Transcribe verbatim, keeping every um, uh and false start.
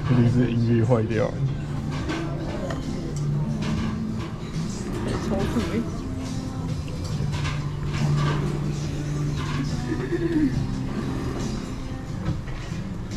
Die sind irgendwie heute, ja. Toll für mich.